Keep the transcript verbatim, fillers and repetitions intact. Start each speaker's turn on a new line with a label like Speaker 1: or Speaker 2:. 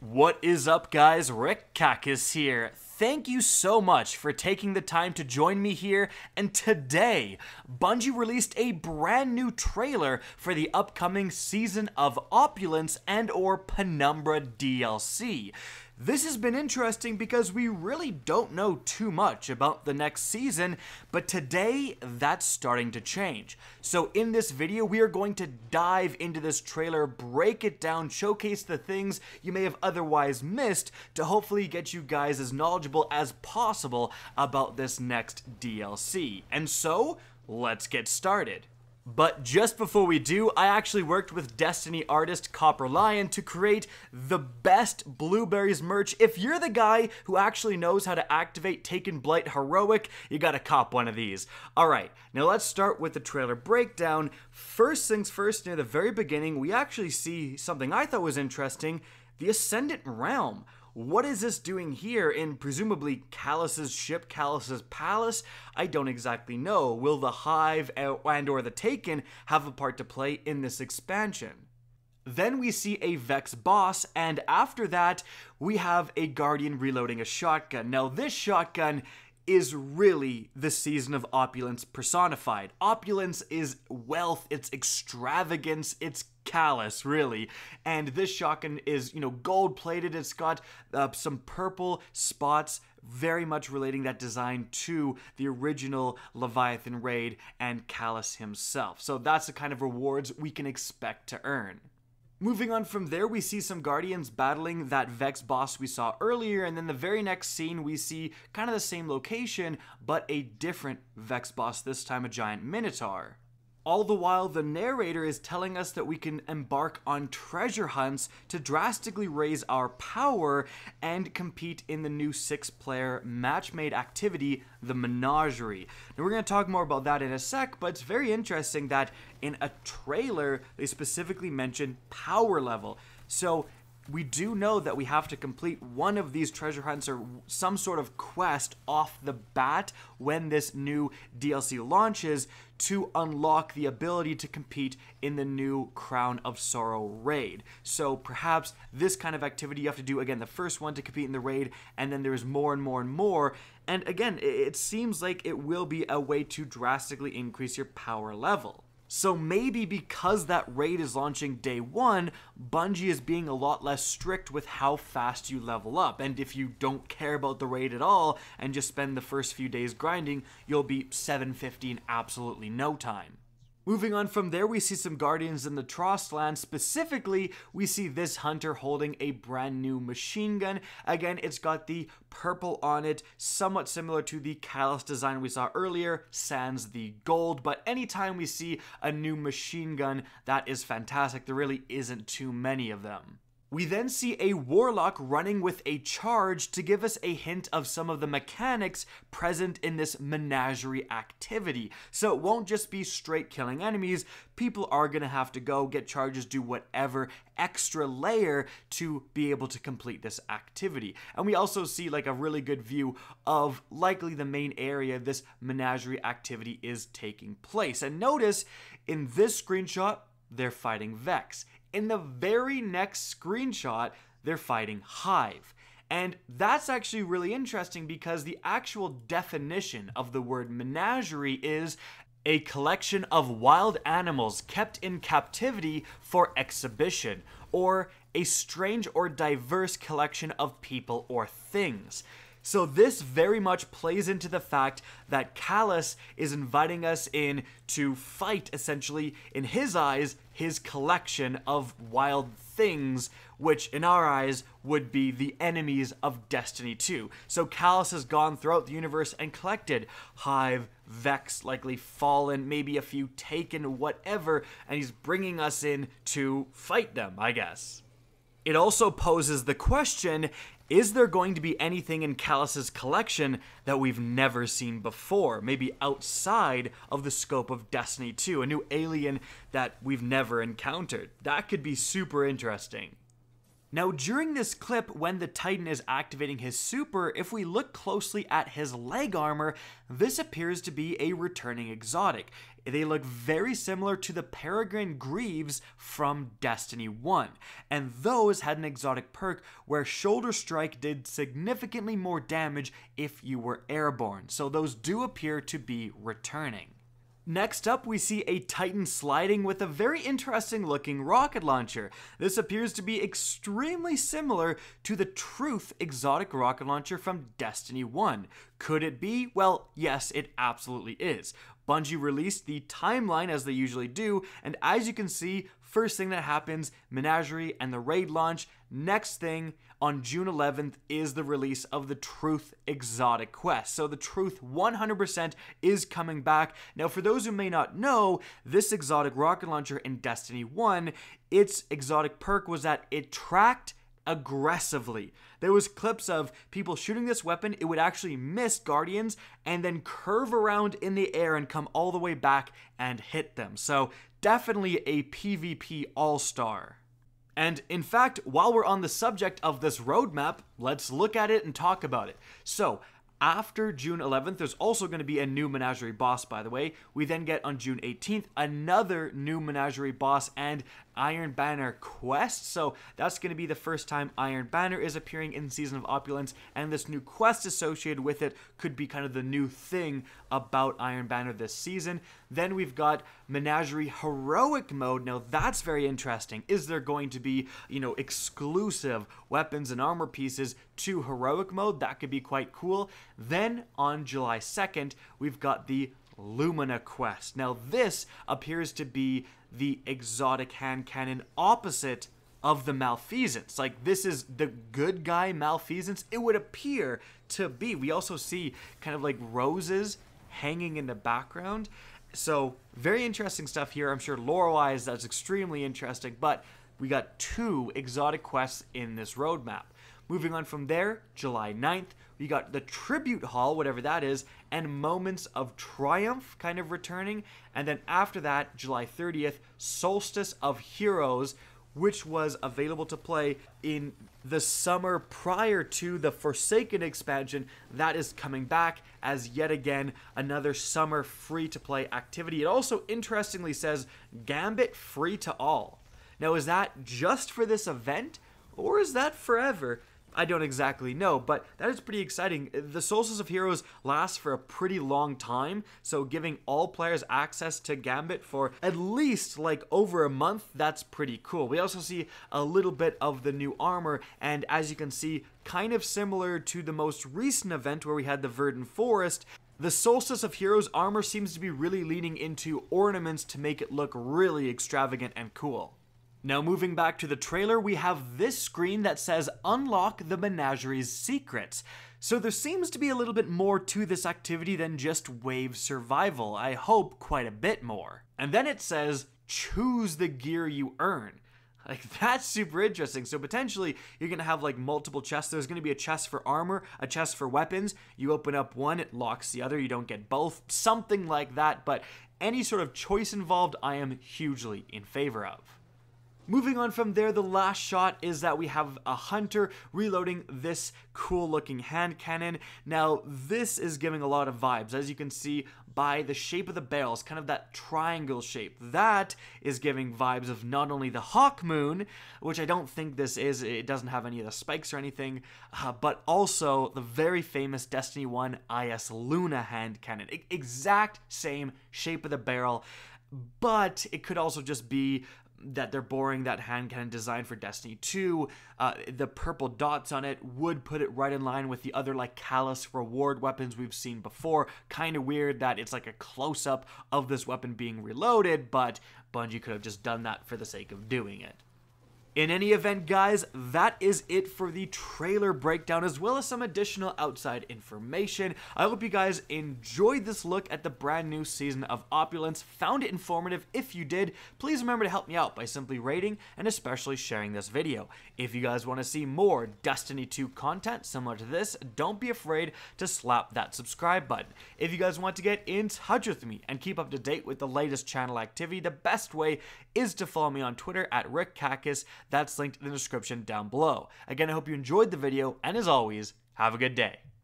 Speaker 1: What is up, guys? Rick Kackis here. Thank you so much for taking the time to join me here, and today, Bungie released a brand new trailer for the upcoming Season of Opulence and or Penumbra D L C. This has been interesting because we really don't know too much about the next season, but today that's starting to change. So in this video, we are going to dive into this trailer, break it down, showcase the things you may have otherwise missed to hopefully get you guys as knowledgeable as possible about this next D L C. And so, let's get started. But just before we do, I actually worked with Destiny artist Copper Lion to create the best Blueberries merch. If you're the guy who actually knows how to activate Taken Blight Heroic, you gotta cop one of these. Alright, now let's start with the trailer breakdown. First things first, near the very beginning, we actually see something I thought was interesting, the Ascendant Realm. What is this doing here in presumably Calus's ship, Calus's palace? I don't exactly know. Will the Hive and or the Taken have a part to play in this expansion? Then we see a Vex boss, and after that, we have a Guardian reloading a shotgun. Now this shotgun is really the Season of Opulence personified. Opulence is wealth, it's extravagance, it's Calus, really. And this shotgun is, you know, gold-plated. It's got uh, some purple spots, very much relating that design to the original Leviathan raid and Calus himself. So that's the kind of rewards we can expect to earn. Moving on from there, we see some Guardians battling that Vex boss we saw earlier, and then the very next scene we see kind of the same location, but a different Vex boss, this time a giant Minotaur. All the while, the narrator is telling us that we can embark on treasure hunts to drastically raise our power and compete in the new six-player match-made activity, the Menagerie. Now, we're going to talk more about that in a sec, but it's very interesting that in a trailer, they specifically mention power level. So we do know that we have to complete one of these treasure hunts or some sort of quest off the bat when this new D L C launches to unlock the ability to compete in the new Crown of Sorrow raid. So perhaps this kind of activity you have to do, again, the first one to compete in the raid, and then there's more and more and more. And again, it seems like it will be a way to drastically increase your power level. So maybe because that raid is launching day one, Bungie is being a lot less strict with how fast you level up. And if you don't care about the raid at all and just spend the first few days grinding, you'll be seven fifty in absolutely no time. Moving on from there, we see some Guardians in the Trostland. Specifically, we see this hunter holding a brand new machine gun. Again, it's got the purple on it, somewhat similar to the Calus design we saw earlier, sans the gold. But anytime we see a new machine gun, that is fantastic. There really isn't too many of them. We then see a Warlock running with a charge to give us a hint of some of the mechanics present in this Menagerie activity. So it won't just be straight killing enemies, people are going to have to go get charges, do whatever extra layer to be able to complete this activity. And we also see like a really good view of likely the main area this Menagerie activity is taking place. And notice in this screenshot, they're fighting Vex. In the very next screenshot, they're fighting Hive. And that's actually really interesting because the actual definition of the word menagerie is a collection of wild animals kept in captivity for exhibition, or a strange or diverse collection of people or things. So this very much plays into the fact that Calus is inviting us in to fight, essentially, in his eyes, his collection of wild things, which in our eyes would be the enemies of Destiny two. So Calus has gone throughout the universe and collected Hive, Vex, likely Fallen, maybe a few Taken, whatever, and he's bringing us in to fight them, I guess. It also poses the question, is there going to be anything in Calus's collection that we've never seen before? Maybe outside of the scope of Destiny two, a new alien that we've never encountered. That could be super interesting. Now, during this clip, when the Titan is activating his super, if we look closely at his leg armor, this appears to be a returning exotic. They look very similar to the Peregrine Greaves from Destiny one, and those had an exotic perk where Shoulder Strike did significantly more damage if you were airborne, so those do appear to be returning. Next up, we see a Titan sliding with a very interesting looking rocket launcher. This appears to be extremely similar to the Truth exotic rocket launcher from Destiny one. Could it be? Well, yes, it absolutely is. Bungie released the timeline as they usually do, and as you can see, first thing that happens, Menagerie and the raid launch. Next thing, on June eleventh, is the release of the Truth exotic quest. So the Truth one hundred percent is coming back. Now, for those who may not know, this exotic rocket launcher in Destiny one, its exotic perk was that it tracked aggressively. There was clips of people shooting this weapon, it would actually miss Guardians and then curve around in the air and come all the way back and hit them. So definitely a PvP all-star. And in fact, while we're on the subject of this roadmap, let's look at it and talk about it. So after June eleventh, there's also going to be a new Menagerie boss, by the way. We then get on June eighteenth another new Menagerie boss and Iron Banner quest. So that's going to be the first time Iron Banner is appearing in Season of Opulence, and this new quest associated with it could be kind of the new thing about Iron Banner this season. Then we've got Menagerie Heroic Mode. Now that's very interesting. Is there going to be, you know, exclusive weapons and armor pieces to Heroic Mode? That could be quite cool. Then on July second, we've got the Lumina quest. Now this appears to be the exotic hand cannon opposite of the Malfeasance. Like, this is the good guy Malfeasance, it would appear to be. We also see kind of like roses hanging in the background. So very interesting stuff here. I'm sure lore-wise that's extremely interesting, but we got two exotic quests in this roadmap. Moving on from there, July ninth, we got the Tribute Hall, whatever that is, and Moments of Triumph kind of returning. And then after that, July thirtieth, Solstice of Heroes, which was available to play in the summer prior to the Forsaken expansion. That is coming back as yet again another summer free-to-play activity. It also interestingly says Gambit free to all. Now, is that just for this event, or is that forever? I don't exactly know, but that is pretty exciting. The Solstice of Heroes lasts for a pretty long time, so giving all players access to Gambit for at least like over a month, that's pretty cool. We also see a little bit of the new armor, and as you can see, kind of similar to the most recent event where we had the Verdant Forest, the Solstice of Heroes armor seems to be really leaning into ornaments to make it look really extravagant and cool. Now, moving back to the trailer, we have this screen that says Unlock the Menagerie's Secrets. So there seems to be a little bit more to this activity than just wave survival. I hope quite a bit more. And then it says Choose the Gear You Earn. Like, that's super interesting. So potentially you're going to have like multiple chests. There's going to be a chest for armor, a chest for weapons. You open up one, it locks the other. You don't get both. Something like that. But any sort of choice involved, I am hugely in favor of. Moving on from there, the last shot is that we have a hunter reloading this cool looking hand cannon. Now, this is giving a lot of vibes, as you can see by the shape of the barrels, kind of that triangle shape. That is giving vibes of not only the Hawk Moon, which I don't think this is, it doesn't have any of the spikes or anything, uh, but also the very famous Destiny one I S Luna hand cannon. I- exact same shape of the barrel, but it could also just be that they're borrowing that hand cannon design for Destiny two. Uh, the purple dots on it would put it right in line with the other like Callus reward weapons we've seen before. Kind of weird that it's like a close-up of this weapon being reloaded, but Bungie could have just done that for the sake of doing it. In any event, guys, that is it for the trailer breakdown, as well as some additional outside information. I hope you guys enjoyed this look at the brand new Season of Opulence, found it informative. If you did, please remember to help me out by simply rating and especially sharing this video. If you guys want to see more Destiny two content similar to this, don't be afraid to slap that subscribe button. If you guys want to get in touch with me and keep up to date with the latest channel activity, the best way is to follow me on Twitter at Rick Kakis. That's linked in the description down below. Again, I hope you enjoyed the video, and as always, have a good day.